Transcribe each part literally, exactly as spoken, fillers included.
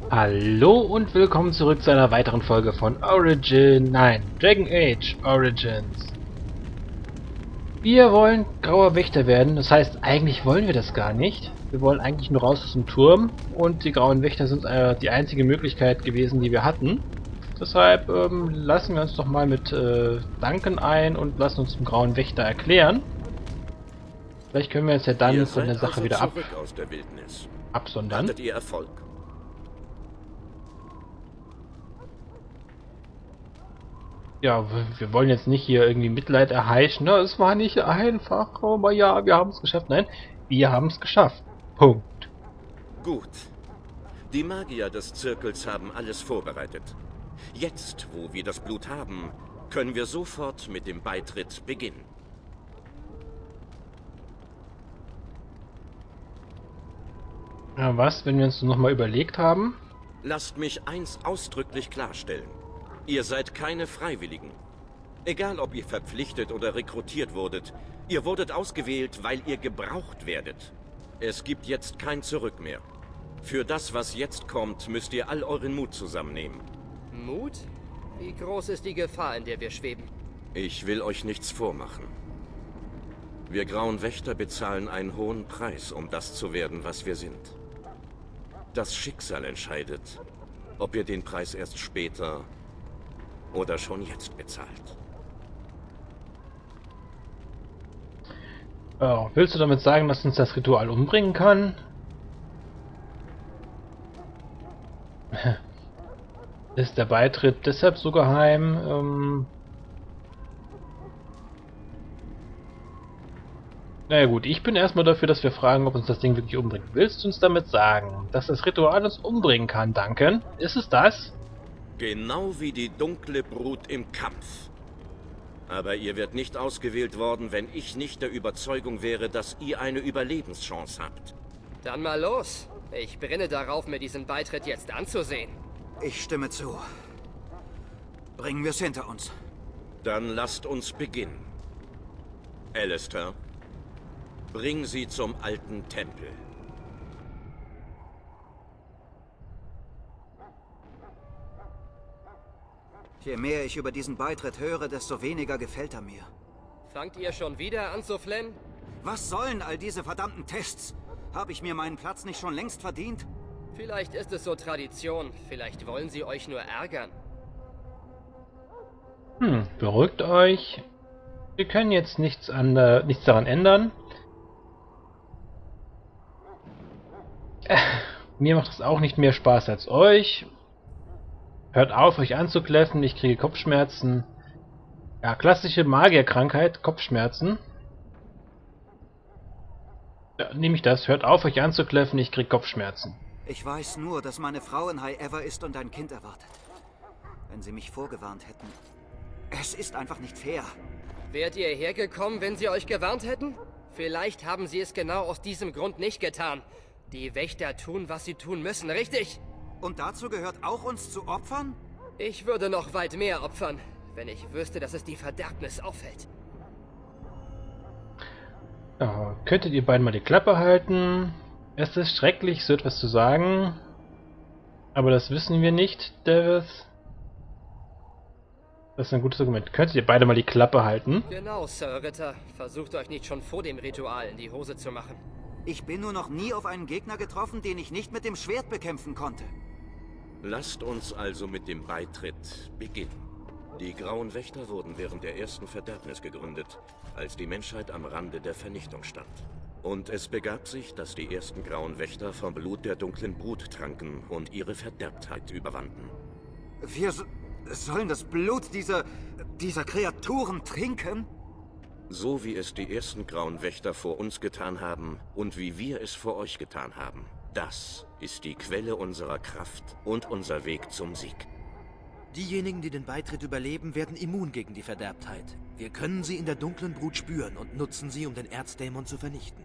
Hallo und willkommen zurück zu einer weiteren Folge von Origin, nein, Dragon Age Origins. Wir wollen grauer Wächter werden, das heißt, eigentlich wollen wir das gar nicht. Wir wollen eigentlich nur raus aus dem Turm und die grauen Wächter sind äh, die einzige Möglichkeit gewesen, die wir hatten. Deshalb ähm, lassen wir uns doch mal mit äh, Duncan ein und lassen uns den grauen Wächter erklären. Vielleicht können wir uns ja dann Ihr von der seid Sache also wieder ab zurück aus der Wildnis. absondern. Hattet ihr Erfolg? Ja, wir wollen jetzt nicht hier irgendwie Mitleid erheischen. Ne? Es war nicht einfach, aber ja, wir haben es geschafft. Nein, wir haben es geschafft. Punkt. Gut. Die Magier des Zirkels haben alles vorbereitet. Jetzt, wo wir das Blut haben, können wir sofort mit dem Beitritt beginnen. Ja, was, wenn wir uns nochmal überlegt haben? Lasst mich eins ausdrücklich klarstellen. Ihr seid keine Freiwilligen. Egal, ob ihr verpflichtet oder rekrutiert wurdet, ihr wurdet ausgewählt, weil ihr gebraucht werdet. Es gibt jetzt kein Zurück mehr. Für das, was jetzt kommt, müsst ihr all euren Mut zusammennehmen. Mut? Wie groß ist die Gefahr, in der wir schweben? Ich will euch nichts vormachen. Wir grauen Wächter bezahlen einen hohen Preis, um das zu werden, was wir sind. Das Schicksal entscheidet, ob ihr den Preis erst später oder schon jetzt bezahlt. Oh, willst du damit sagen, dass uns das Ritual umbringen kann? Ist der Beitritt deshalb so geheim? Ähm naja gut, ich bin erstmal dafür, dass wir fragen, ob uns das Ding wirklich umbringt. Willst du uns damit sagen, dass das Ritual uns umbringen kann, Duncan? Ist es das? Genau wie die dunkle Brut im Kampf. Aber ihr werdet nicht ausgewählt worden, wenn ich nicht der Überzeugung wäre, dass ihr eine Überlebenschance habt. Dann mal los. Ich brenne darauf, mir diesen Beitritt jetzt anzusehen. Ich stimme zu. Bringen wir es hinter uns. Dann lasst uns beginnen. Alistair, bring sie zum alten Tempel. Je mehr ich über diesen Beitritt höre, desto weniger gefällt er mir. Fangt ihr schon wieder an zu flennen? Was sollen all diese verdammten Tests? Habe ich mir meinen Platz nicht schon längst verdient? Vielleicht ist es so Tradition. Vielleicht wollen sie euch nur ärgern. Hm, beruhigt euch. Wir können jetzt nichts, an, äh, nichts daran ändern. Äh, mir macht es auch nicht mehr Spaß als euch. Hört auf, euch anzukläffen, ich kriege Kopfschmerzen. Ja, klassische Magierkrankheit, Kopfschmerzen. Ja, nehme ich das. Hört auf, euch anzukläffen, ich kriege Kopfschmerzen. Ich weiß nur, dass meine Frau in High Ever ist und ein Kind erwartet. Wenn sie mich vorgewarnt hätten. Es ist einfach nicht fair. Wärt ihr hergekommen, wenn sie euch gewarnt hätten? Vielleicht haben sie es genau aus diesem Grund nicht getan. Die Wächter tun, was sie tun müssen, richtig? Und dazu gehört auch, uns zu opfern? Ich würde noch weit mehr opfern, wenn ich wüsste, dass es die Verderbnis auffällt. Ja, könntet ihr beiden mal die Klappe halten? Es ist schrecklich, so etwas zu sagen. Aber das wissen wir nicht, Davis. Das ist ein gutes Argument. Könntet ihr beide mal die Klappe halten? Genau, Sir Ritter. Versucht euch nicht schon vor dem Ritual in die Hose zu machen. Ich bin nur noch nie auf einen Gegner getroffen, den ich nicht mit dem Schwert bekämpfen konnte. Lasst uns also mit dem Beitritt beginnen. Die Grauen Wächter wurden während der ersten Verderbnis gegründet, als die Menschheit am Rande der Vernichtung stand. Und es begab sich, dass die ersten Grauen Wächter vom Blut der dunklen Brut tranken und ihre Verderbtheit überwanden. Wir so sollen das Blut dieser, dieser Kreaturen trinken? So wie es die ersten Grauen Wächter vor uns getan haben und wie wir es vor euch getan haben. Das ist die Quelle unserer Kraft und unser Weg zum Sieg. Diejenigen, die den Beitritt überleben, werden immun gegen die Verderbtheit. Wir können sie in der dunklen Brut spüren und nutzen sie, um den Erzdämon zu vernichten.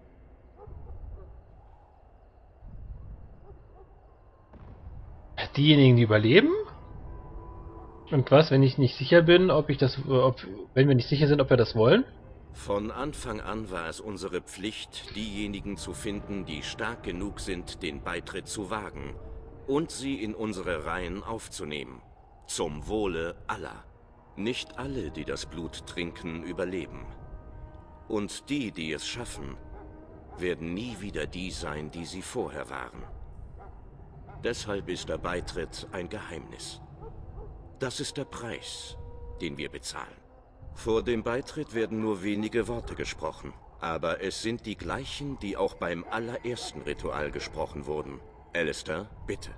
Diejenigen, die überleben? Und was, wenn ich nicht sicher bin, ob ich das, ob, wenn wir nicht sicher sind, ob wir das wollen? Von Anfang an war es unsere Pflicht, diejenigen zu finden, die stark genug sind, den Beitritt zu wagen. und sie in unsere Reihen aufzunehmen. Zum Wohle aller. Nicht alle, die das Blut trinken, überleben. Und die, die es schaffen, werden nie wieder die sein, die sie vorher waren. Deshalb ist der Beitritt ein Geheimnis. Das ist der Preis, den wir bezahlen. Vor dem Beitritt werden nur wenige Worte gesprochen, aber es sind die gleichen, die auch beim allerersten Ritual gesprochen wurden. Alistair, bitte.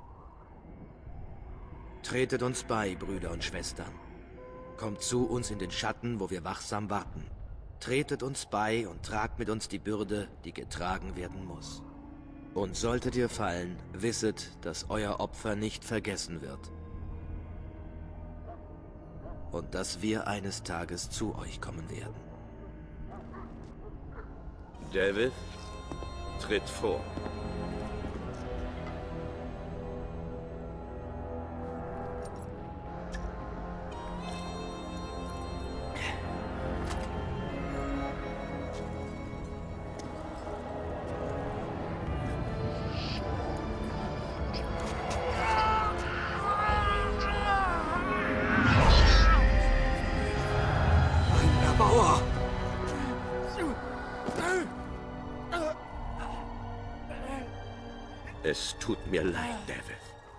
Tretet uns bei, Brüder und Schwestern. Kommt zu uns in den Schatten, wo wir wachsam warten. Tretet uns bei und tragt mit uns die Bürde, die getragen werden muss. Und solltet ihr fallen, wisset, dass euer Opfer nicht vergessen wird. Und dass wir eines Tages zu euch kommen werden. David, tritt vor. Bauer! Es tut mir leid, David.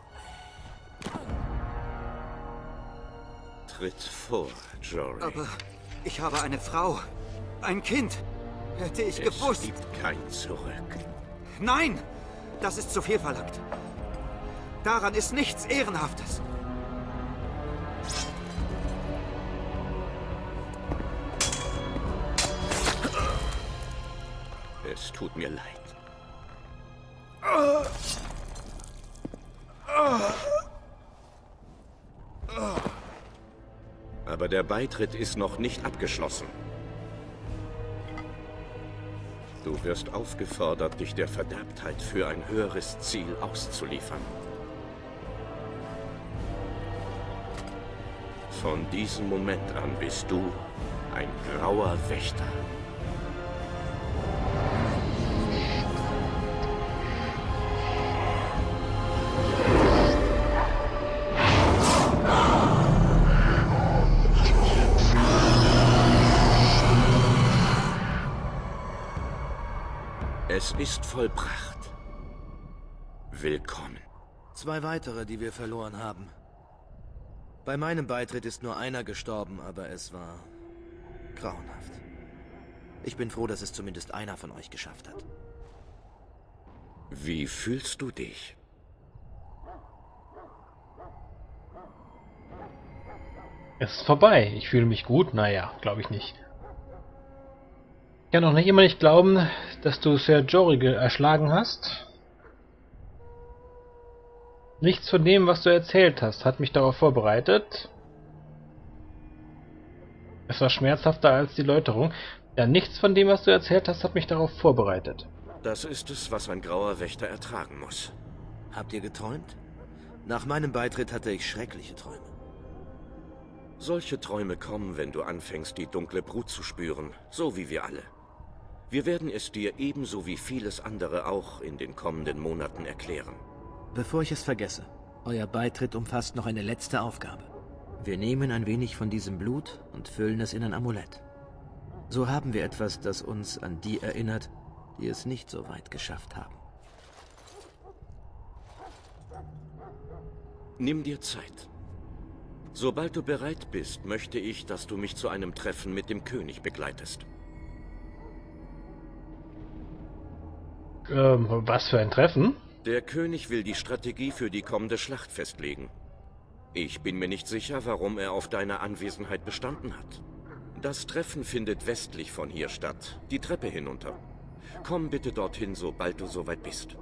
Tritt vor, Jory. Aber ich habe eine Frau, ein Kind. Hätte ich Es gewusst. gibt kein Zurück. Nein! Das ist zu viel verlangt. Daran ist nichts Ehrenhaftes. Es tut mir leid. Aber der Beitritt ist noch nicht abgeschlossen. Du wirst aufgefordert, dich der Verderbtheit für ein höheres Ziel auszuliefern. Von diesem Moment an bist du ein grauer Wächter. Es ist vollbracht. Willkommen. Zwei weitere, die wir verloren haben. Bei meinem Beitritt ist nur einer gestorben, aber es war grauenhaft. Ich bin froh, dass es zumindest einer von euch geschafft hat. Wie fühlst du dich? Es ist vorbei. Ich fühle mich gut. Naja, glaube ich nicht. Ich kann auch nicht immer nicht glauben, dass du Ser Jory erschlagen hast. Nichts von dem, was du erzählt hast, hat mich darauf vorbereitet. Es war schmerzhafter als die Läuterung. Ja, nichts von dem, was du erzählt hast, hat mich darauf vorbereitet. Das ist es, was ein grauer Wächter ertragen muss. Habt ihr geträumt? Nach meinem Beitritt hatte ich schreckliche Träume. Solche Träume kommen, wenn du anfängst, die dunkle Brut zu spüren, so wie wir alle. Wir werden es dir ebenso wie vieles andere auch in den kommenden Monaten erklären. Bevor ich es vergesse, euer Beitritt umfasst noch eine letzte Aufgabe. Wir nehmen ein wenig von diesem Blut und füllen es in ein Amulett. So haben wir etwas, das uns an die erinnert, die es nicht so weit geschafft haben. Nimm dir Zeit. Sobald du bereit bist, möchte ich, dass du mich zu einem Treffen mit dem König begleitest. Ähm, was für ein Treffen? Der König will die Strategie für die kommende Schlacht festlegen. Ich bin mir nicht sicher, warum er auf deine Anwesenheit bestanden hat. Das Treffen findet westlich von hier statt, die Treppe hinunter. Komm bitte dorthin, sobald du soweit bist.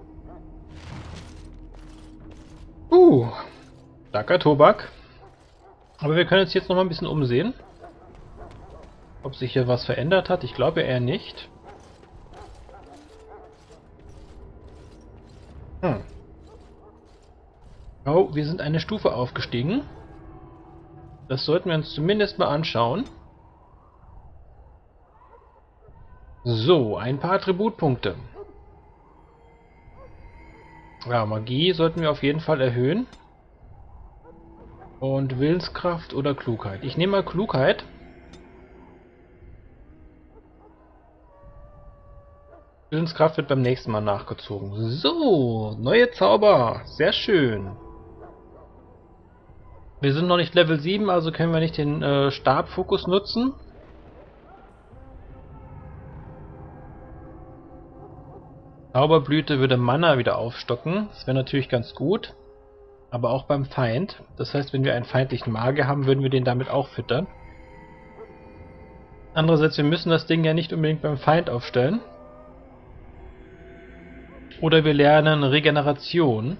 Uh, danke Tobak. Aber wir können uns jetzt noch mal ein bisschen umsehen. Ob sich hier was verändert hat, ich glaube eher nicht. Hm. Oh, wir sind eine Stufe aufgestiegen. Das sollten wir uns zumindest mal anschauen. So, ein paar Attributpunkte. Ja, Magie sollten wir auf jeden Fall erhöhen. Und Willenskraft oder Klugheit. Ich nehme mal Klugheit. Willenskraft wird beim nächsten Mal nachgezogen. So, neue Zauber. Sehr schön. Wir sind noch nicht Level sieben, also können wir nicht den äh, Stabfokus nutzen. Zauberblüte würde Mana wieder aufstocken. Das wäre natürlich ganz gut. Aber auch beim Feind. Das heißt, wenn wir einen feindlichen Magier haben, würden wir den damit auch füttern. Andererseits, wir müssen das Ding ja nicht unbedingt beim Feind aufstellen. Oder wir lernen Regeneration.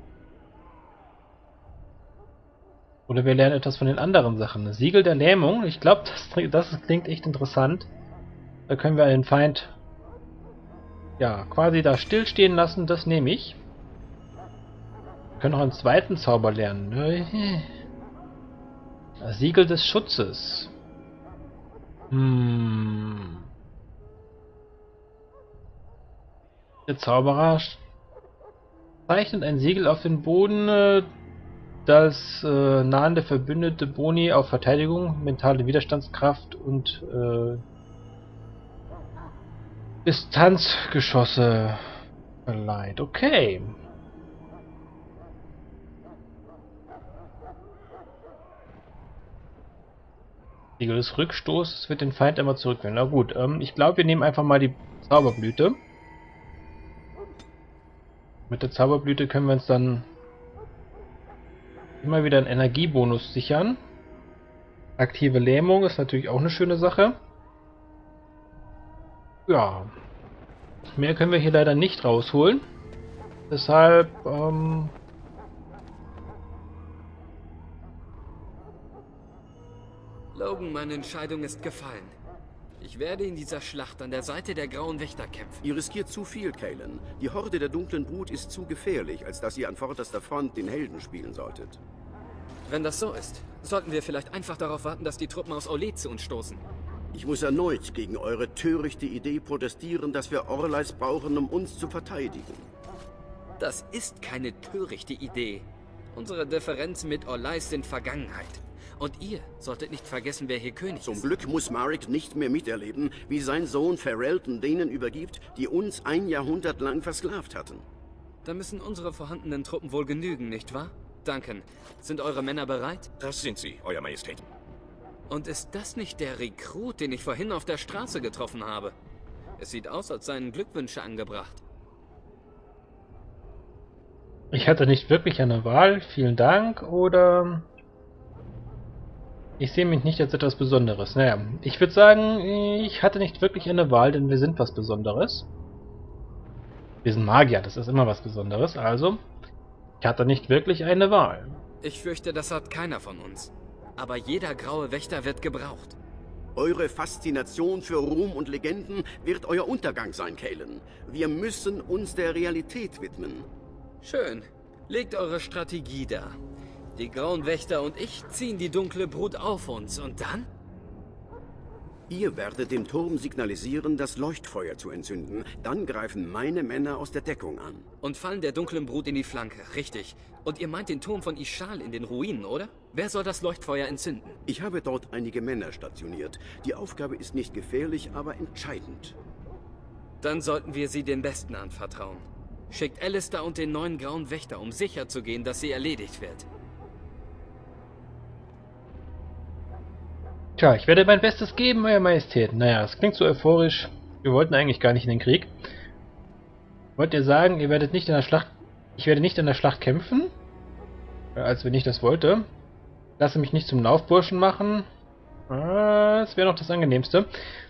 Oder wir lernen etwas von den anderen Sachen. Siegel der Lähmung. Ich glaube, das, das klingt echt interessant. Da können wir den Feind ja quasi da stillstehen lassen. Das nehme ich. Wir können noch einen zweiten Zauber lernen. Das Siegel des Schutzes. Hm. Der Zauberer zeichnet ein Siegel auf den Boden, das äh, nahende Verbündete Boni auf Verteidigung, mentale Widerstandskraft und äh, Distanzgeschosse verleiht. Okay. Siegel des Rückstoßes wird den Feind immer zurückwenden. Na gut, ähm, ich glaube, wir nehmen einfach mal die Zauberblüte. Mit der Zauberblüte können wir uns dann immer wieder einen Energiebonus sichern. Aktive Lähmung ist natürlich auch eine schöne Sache. Ja. Mehr können wir hier leider nicht rausholen. Deshalb, ähm... Logan, meine Entscheidung ist gefallen. Ich werde in dieser Schlacht an der Seite der Grauen Wächter kämpfen. Ihr riskiert zu viel, Cailan. Die Horde der Dunklen Brut ist zu gefährlich, als dass ihr an vorderster Front den Helden spielen solltet. Wenn das so ist, sollten wir vielleicht einfach darauf warten, dass die Truppen aus Orlais zu uns stoßen. Ich muss erneut gegen eure törichte Idee protestieren, dass wir Orlais brauchen, um uns zu verteidigen. Das ist keine törichte Idee. Unsere Differenzen mit Orlais sind Vergangenheit. Und ihr solltet nicht vergessen, wer hier König ist. Zum Glück muss Marek nicht mehr miterleben, wie sein Sohn Ferelden denen übergibt, die uns ein Jahrhundert lang versklavt hatten. Da müssen unsere vorhandenen Truppen wohl genügen, nicht wahr? Duncan, sind eure Männer bereit? Das sind sie, Euer Majestät. Und ist das nicht der Rekrut, den ich vorhin auf der Straße getroffen habe? Es sieht aus, als seien Glückwünsche angebracht. Ich hatte nicht wirklich eine Wahl, vielen Dank, oder... Ich sehe mich nicht als etwas Besonderes. Naja, ich würde sagen, ich hatte nicht wirklich eine Wahl, denn wir sind was Besonderes. Wir sind Magier, das ist immer was Besonderes, also... Ich hatte nicht wirklich eine Wahl. Ich fürchte, das hat keiner von uns. Aber jeder graue Wächter wird gebraucht. Eure Faszination für Ruhm und Legenden wird euer Untergang sein, Cailan. Wir müssen uns der Realität widmen. Schön. Legt eure Strategie dar. Die Grauen Wächter und ich ziehen die dunkle Brut auf uns. Und dann? Ihr werdet dem Turm signalisieren, das Leuchtfeuer zu entzünden. Dann greifen meine Männer aus der Deckung an. Und fallen der dunklen Brut in die Flanke. Richtig. Und ihr meint den Turm von Ishal in den Ruinen, oder? Wer soll das Leuchtfeuer entzünden? Ich habe dort einige Männer stationiert. Die Aufgabe ist nicht gefährlich, aber entscheidend. Dann sollten wir sie den Besten anvertrauen. Schickt Alistair und den neuen Grauen Wächter, um sicherzugehen, dass sie erledigt wird. Tja, ich werde mein Bestes geben, Euer Majestät. Naja, das klingt so euphorisch. Wir wollten eigentlich gar nicht in den Krieg. Wollt ihr sagen, ihr werdet nicht in der Schlacht... Ich werde nicht in der Schlacht kämpfen? Als wenn ich das wollte. Lasse mich nicht zum Laufburschen machen. Das wäre noch das Angenehmste.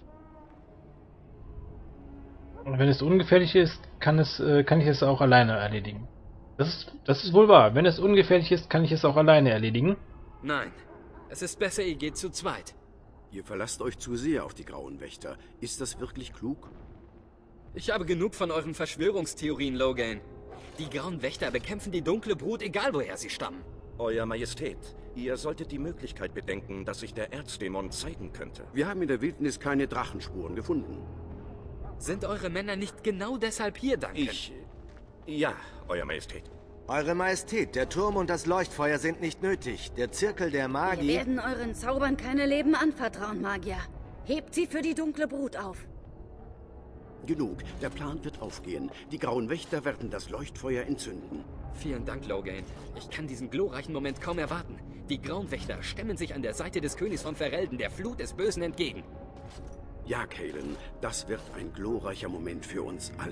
Und wenn es ungefährlich ist, kann, es, kann ich es auch alleine erledigen. Das ist, das ist wohl wahr. Wenn es ungefährlich ist, kann ich es auch alleine erledigen. Nein. Es ist besser, ihr geht zu zweit. Ihr verlasst euch zu sehr auf die Grauen Wächter. Ist das wirklich klug? Ich habe genug von euren Verschwörungstheorien, Logan. Die Grauen Wächter bekämpfen die dunkle Brut, egal woher sie stammen. Euer Majestät, ihr solltet die Möglichkeit bedenken, dass sich der Erzdämon zeigen könnte. Wir haben in der Wildnis keine Drachenspuren gefunden. Sind eure Männer nicht genau deshalb hier, Duncan? Ich... Ja, Euer Majestät. Eure Majestät, der Turm und das Leuchtfeuer sind nicht nötig. Der Zirkel der Wir Magie... werden euren Zaubern keine Leben anvertrauen, Magier. Hebt sie für die dunkle Brut auf. Genug. Der Plan wird aufgehen. Die Grauen Wächter werden das Leuchtfeuer entzünden. Vielen Dank, Logain. Ich kann diesen glorreichen Moment kaum erwarten. Die Grauen Wächter stemmen sich an der Seite des Königs von Ferelden, der Flut des Bösen, entgegen. Ja, Cailan, das wird ein glorreicher Moment für uns alle.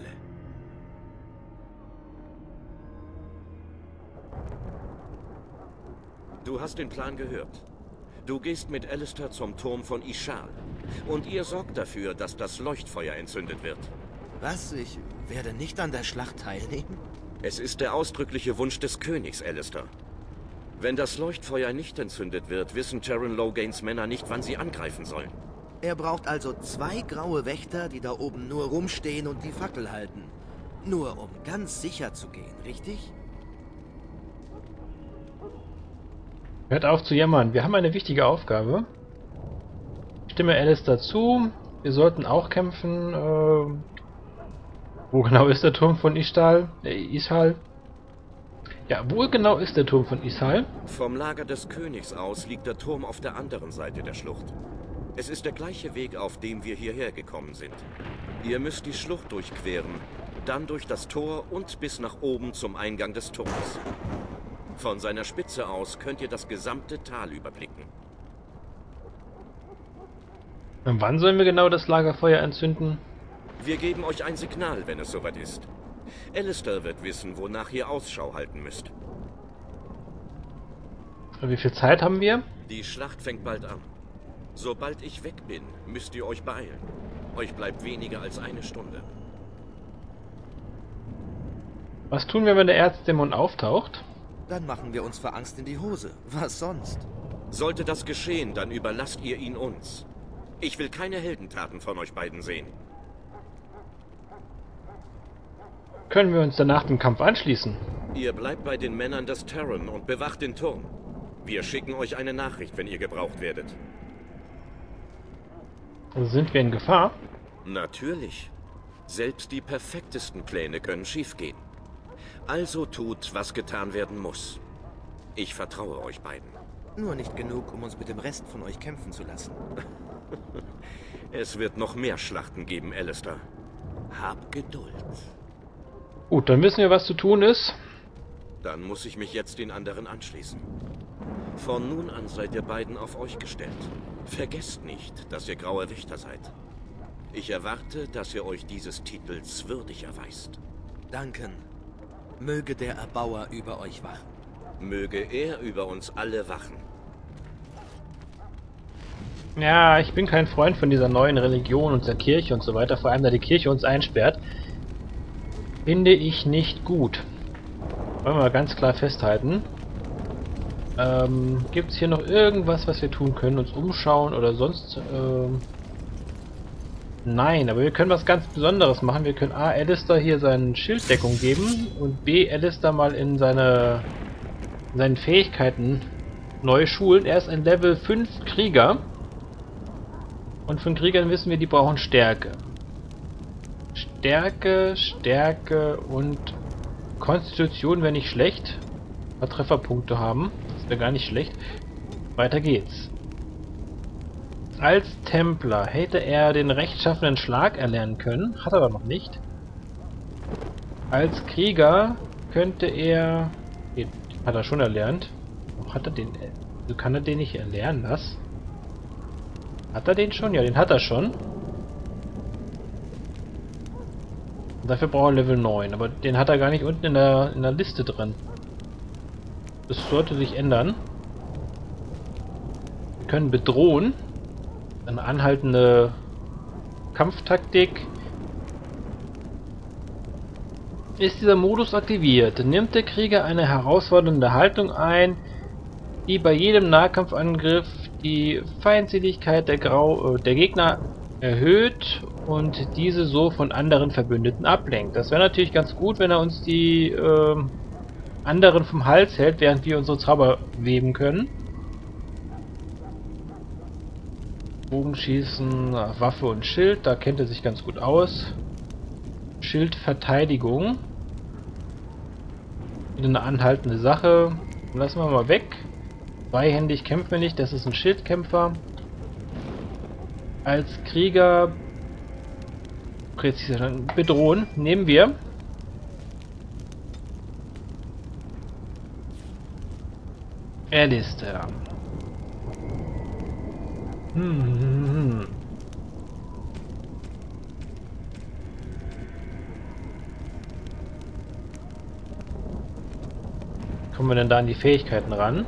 Du hast den Plan gehört. Du gehst mit Alistair zum Turm von Ishal. Und ihr sorgt dafür, dass das Leuchtfeuer entzündet wird. Was? Ich werde nicht an der Schlacht teilnehmen? Es ist der ausdrückliche Wunsch des Königs, Alistair. Wenn das Leuchtfeuer nicht entzündet wird, wissen Terran Logains Männer nicht, wann sie angreifen sollen. Er braucht also zwei graue Wächter, die da oben nur rumstehen und die Fackel halten. Nur um ganz sicher zu gehen, richtig? Hört auf zu jammern, wir haben eine wichtige Aufgabe. Ich stimme Alistair zu. Wir sollten auch kämpfen. Äh, wo genau ist der Turm von Ishal? Äh, Ishal? Ja, wo genau ist der Turm von Ishal? Vom Lager des Königs aus liegt der Turm auf der anderen Seite der Schlucht. Es ist der gleiche Weg, auf dem wir hierher gekommen sind. Ihr müsst die Schlucht durchqueren, dann durch das Tor und bis nach oben zum Eingang des Turms. Von seiner Spitze aus könnt ihr das gesamte Tal überblicken. Und wann sollen wir genau das Lagerfeuer entzünden? Wir geben euch ein Signal, wenn es soweit ist. Alistair wird wissen, wonach ihr Ausschau halten müsst. Und wie viel Zeit haben wir? Die Schlacht fängt bald an. Sobald ich weg bin, müsst ihr euch beeilen. Euch bleibt weniger als eine Stunde. Was tun wir, wenn der Erzdämon auftaucht? Dann machen wir uns vor Angst in die Hose. Was sonst? Sollte das geschehen, dann überlasst ihr ihn uns. Ich will keine Heldentaten von euch beiden sehen. Können wir uns danach dem Kampf anschließen? Ihr bleibt bei den Männern des Terran und bewacht den Turm. Wir schicken euch eine Nachricht, wenn ihr gebraucht werdet. Sind wir in Gefahr? Natürlich. Selbst die perfektesten Pläne können schiefgehen. Also tut, was getan werden muss. Ich vertraue euch beiden. Nur nicht genug, um uns mit dem Rest von euch kämpfen zu lassen. Es wird noch mehr Schlachten geben, Alistair. Hab Geduld. Gut, dann wissen wir, was zu tun ist. Dann muss ich mich jetzt den anderen anschließen. Von nun an seid ihr beiden auf euch gestellt. Vergesst nicht, dass ihr graue Wächter seid. Ich erwarte, dass ihr euch dieses Titels würdig erweist. Danken. Möge der Erbauer über euch wachen. Möge er über uns alle wachen. Ja, ich bin kein Freund von dieser neuen Religion und der Kirche und so weiter, vor allem da die Kirche uns einsperrt. Finde ich nicht gut. Wollen wir mal ganz klar festhalten. Ähm, gibt es hier noch irgendwas, was wir tun können? Uns umschauen oder sonst? Ähm, nein, aber wir können was ganz Besonderes machen. Wir können A, Alistair hier seine Schilddeckung geben und B, Alistair mal in seine in seinen Fähigkeiten neu schulen. Er ist ein Level fünf Krieger. Und von Kriegern wissen wir, die brauchen Stärke. Stärke, Stärke und Konstitution wäre nicht schlecht. Ein paar Trefferpunkte haben. Das wäre gar nicht schlecht. Weiter geht's. Als Templer hätte er den rechtschaffenen Schlag erlernen können. Hat er aber noch nicht. Als Krieger könnte er... Den hat er schon erlernt. Warum hat er den... Also kann er den nicht erlernen, was? Hat er den schon? Ja, den hat er schon. Und dafür braucht er Level neun, aber den hat er gar nicht unten in der, in der Liste drin. Das sollte sich ändern. Wir können bedrohen. Eine anhaltende Kampftaktik. Ist dieser Modus aktiviert, nimmt der Krieger eine herausfordernde Haltung ein, die bei jedem Nahkampfangriff die Feindseligkeit der, Grau, äh, der Gegner erhöht und diese so von anderen Verbündeten ablenkt. Das wäre natürlich ganz gut, wenn er uns die äh, anderen vom Hals hält, während wir unsere Zauber weben können. Bogenschießen, Waffe und Schild, da kennt er sich ganz gut aus. Schildverteidigung. Eine anhaltende Sache. Lassen wir mal weg. Zweihändig kämpfen wir nicht, das ist ein Schildkämpfer. Als Krieger präzise bedrohen nehmen wir. Alistair. Hm, hm, hm. Kommen wir denn da an die Fähigkeiten ran?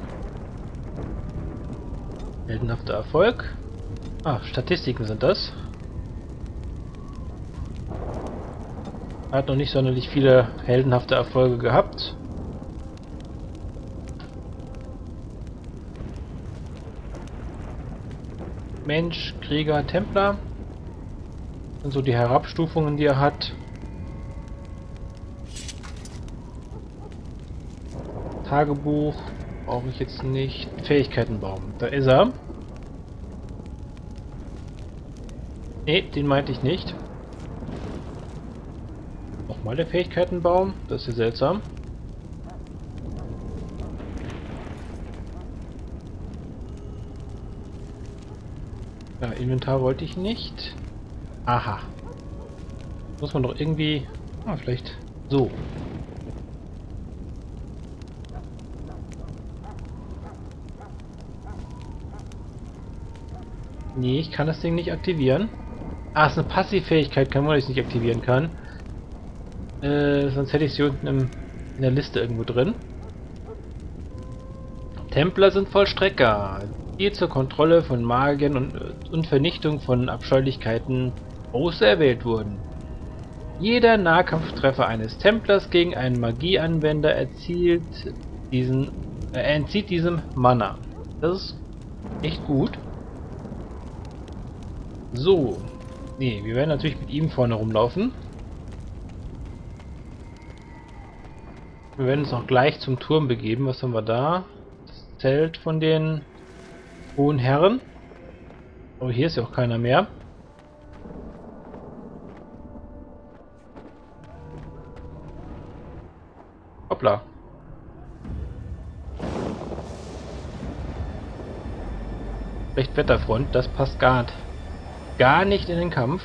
Heldenhafter Erfolg. Ah, Statistiken sind das. Er hat noch nicht sonderlich viele heldenhafte Erfolge gehabt. Mensch, Krieger, Templer. Das sind so die Herabstufungen, die er hat. Tagebuch brauche ich jetzt nicht. Fähigkeitenbaum. Da ist er. Ne, den meinte ich nicht. Nochmal der Fähigkeitenbaum. Das ist ja seltsam. Ja, Inventar wollte ich nicht. Aha. Muss man doch irgendwie... Ah, vielleicht so. Nee, ich kann das Ding nicht aktivieren. Ah, es ist eine Passivfähigkeit, kann man, dass ich es nicht aktivieren kann. Äh, sonst hätte ich sie unten im, in der Liste irgendwo drin. Templer sind Vollstrecker, die zur Kontrolle von Magiern und, und Vernichtung von Abscheulichkeiten auserwählt wurden. Jeder Nahkampftreffer eines Templers gegen einen Magieanwender erzielt diesen, äh, entzieht diesem Mana. Das ist echt gut. So. Nee, wir werden natürlich mit ihm vorne rumlaufen. Wir werden uns auch gleich zum Turm begeben. Was haben wir da? Das Zelt von den hohen Herren. Aber hier ist ja auch keiner mehr. Hoppla. Schlecht Wetterfront, das passt gar nicht. Gar nicht in den Kampf.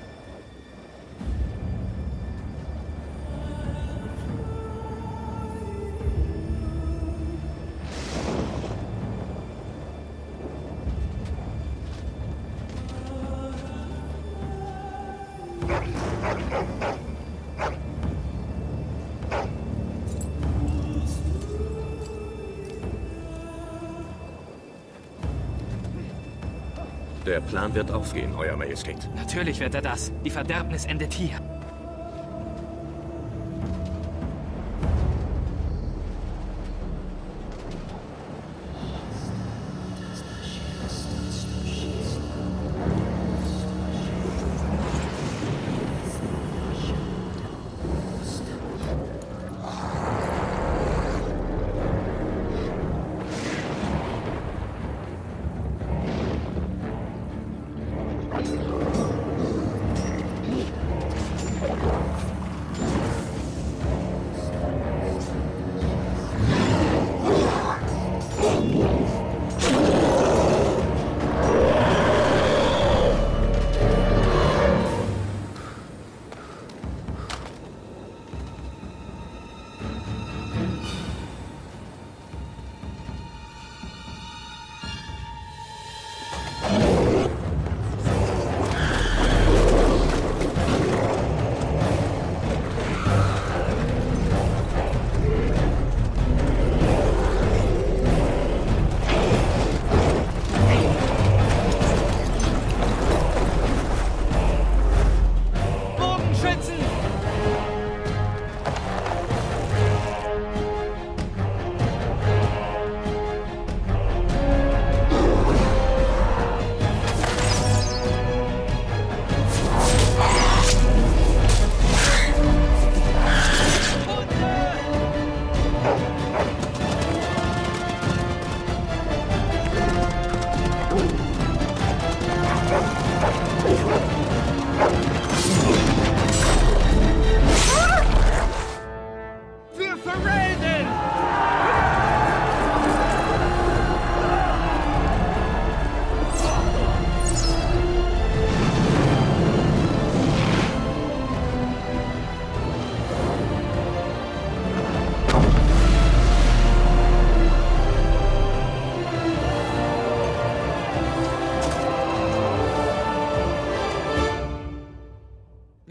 Der Plan wird aufgehen, Euer Majestät. Natürlich wird er das. Die Verderbnis endet hier.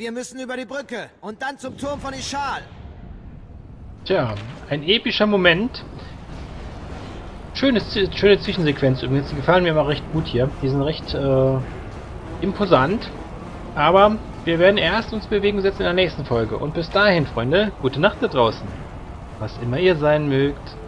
Wir müssen über die Brücke und dann zum Turm von Ishal. Tja, ein epischer Moment. Schönes, schöne Zwischensequenz übrigens. Die gefallen mir immer recht gut hier. Die sind recht äh, imposant. Aber wir werden erst uns Bewegung setzen in der nächsten Folge. Und bis dahin, Freunde, gute Nacht da draußen. Was immer ihr sein mögt.